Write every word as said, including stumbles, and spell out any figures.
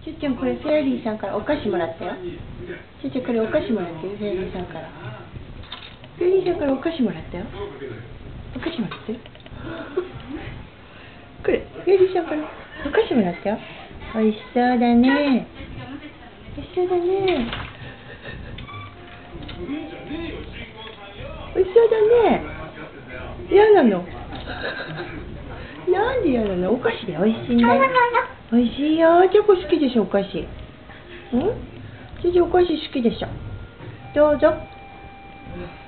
ちゅうちゃん、これフェアリーさんからお菓子もらったよ。ちゅうちゃん、これお菓子もらってる、フェアリーさんから。フェアリーさんからお菓子もらったよ。お菓子もらってる。これ、フェアリーさんからお菓子もらったよ。おいしそうだね。おいしそうだね。おいしそうだね。嫌なの。なんで嫌なの？お菓子でおいしいんだよ。おいしいよ。チョコ好きでしょ、お菓子。ん？ちゅうちゅうお菓子好きでしょ。どうぞ。